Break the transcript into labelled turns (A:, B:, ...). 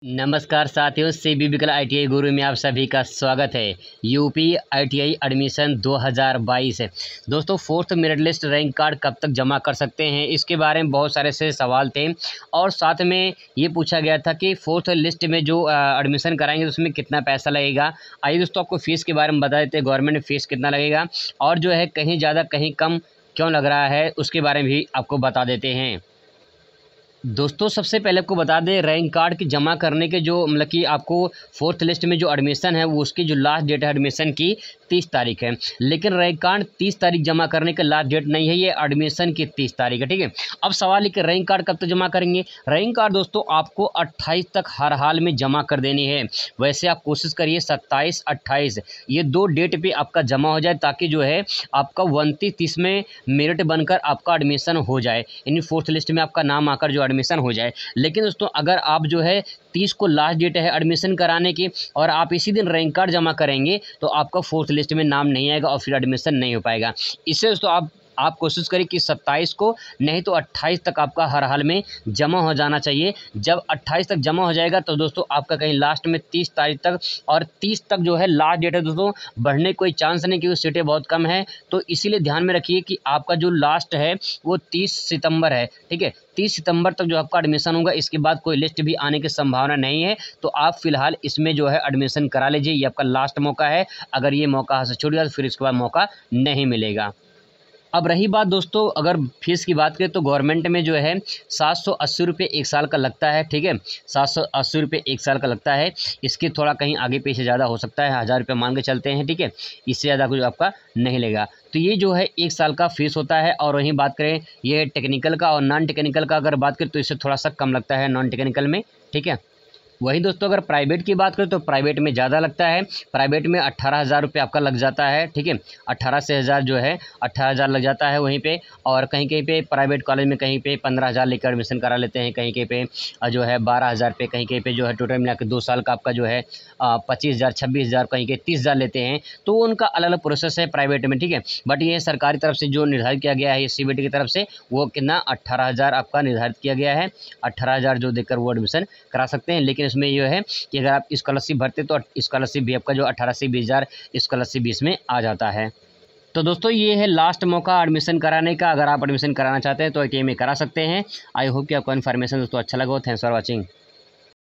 A: नमस्कार साथियों, सीबी विकल ITI गुरु में आप सभी का स्वागत है। यूपी ITI एडमिशन 2022 है दोस्तों। Fourth merit list rank card कब तक जमा कर सकते हैं, इसके बारे में बहुत सारे से सवाल थे और साथ में ये पूछा गया था कि फोर्थ लिस्ट में जो एडमिशन कराएंगे तो उसमें कितना पैसा लगेगा। आइए दोस्तों, आपको फ़ीस के बारे में बता देते हैं, गवर्नमेंट फ़ीस कितना लगेगा और जो है कहीं ज़्यादा कहीं कम क्यों लग रहा है उसके बारे में भी आपको बता देते हैं। दोस्तों सबसे पहले आपको बता दें, रैंक कार्ड की जमा करने के जो मतलब कि आपको फोर्थ लिस्ट में जो एडमिशन है वो उसकी जो लास्ट डेट है एडमिशन की 30 तारीख है। लेकिन रैंक कार्ड 30 तारीख जमा करने का लास्ट डेट नहीं है, ये एडमिशन की 30 तारीख है। ठीक है, अब सवाल है कि रैंक कार्ड कब तक जमा करेंगे। रैंक कार्ड दोस्तों आपको 28 तक हर हाल में जमा कर देनी है। वैसे आप कोशिश करिए 27, 28 ये दो डेट पे आपका जमा हो जाए, ताकि जो है आपका 29, 30 में मेरिट बनकर आपका एडमिशन हो जाए, यानी फोर्थ लिस्ट में आपका नाम आकर जो एडमिशन हो जाए। लेकिन दोस्तों अगर आप जो है 30 को लास्ट डेट है एडमिशन कराने की और आप इसी दिन रैंक कार्ड जमा करेंगे तो आपका फोर्थ लिस्ट में नाम नहीं आएगा और फिर एडमिशन नहीं हो पाएगा। इससे दोस्तों आप कोशिश करें कि 27 को नहीं तो 28 तक आपका हर हाल में जमा हो जाना चाहिए। जब 28 तक जमा हो जाएगा तो दोस्तों आपका कहीं लास्ट में 30 तारीख तक, और 30 तक जो है लास्ट डेट है दोस्तों, बढ़ने कोई चांस नहीं क्योंकि सीटें बहुत कम है। तो इसीलिए ध्यान में रखिए कि आपका जो लास्ट है वो 30 सितंबर है। ठीक है, 30 सितंबर तक जो आपका एडमिशन होगा, इसके बाद कोई लिस्ट भी आने की संभावना नहीं है। तो आप फिलहाल इसमें जो है एडमिशन करा लीजिए, ये आपका लास्ट मौका है। अगर ये मौका हाथ से छूट गया तो फिर इसके बाद मौका नहीं मिलेगा। अब रही बात दोस्तों, अगर फीस की बात करें तो गवर्नमेंट में जो है 780 रुपये 1 साल का लगता है। ठीक है, 780 रुपये 1 साल का लगता है। इसके थोड़ा कहीं आगे पीछे ज़्यादा हो सकता है, 1000 रुपये मान के चलते हैं। ठीक है, इससे ज़्यादा कुछ आपका नहीं लेगा। तो ये जो है 1 साल का फीस होता है। और वहीं बात करें ये टेक्निकल का और नॉन टेक्निकल का अगर बात करें तो इससे थोड़ा सा कम लगता है नॉन टेक्निकल में। ठीक है, वहीं दोस्तों अगर प्राइवेट की बात करें तो प्राइवेट में ज़्यादा लगता है। प्राइवेट में 18,000 रुपये आपका लग जाता है। ठीक है, 18 से 1000 जो है 18,000 लग जाता है वहीं पे। और कहीं कहीं पे प्राइवेट कॉलेज में कहीं पे 15,000 लेकर एडमिशन करा लेते हैं, कहीं कहीं पे जो है 12,000 पे, कहीं कहीं पे जो है टोटल मिला के 2 साल का आपका जो है 25,000, 26,000, कहीं के 30,000 लेते हैं। तो उनका अलग अलग प्रोसेस है प्राइवेट में। ठीक है, बट ये सरकारी तरफ से जो निर्धारित किया गया है CBT की तरफ से, वो कितना 18,000 आपका निर्धारित किया गया है। 18,000 जो देकर वो एडमिशन करा सकते हैं। लेकिन इसमें यह है कि अगर आप स्कॉलरशिप भरते तो स्कॉलरशिप भी आपका जो 18 से 20,000 स्कॉलरशिप भी इसमें आ जाता है। तो दोस्तों ये है लास्ट मौका एडमिशन कराने का। अगर आप एडमिशन कराना चाहते हैं तो ITI में करा सकते हैं। आई होप कि आपको इन्फॉर्मेशन दोस्तों अच्छा लगा हो। Thanks for watching.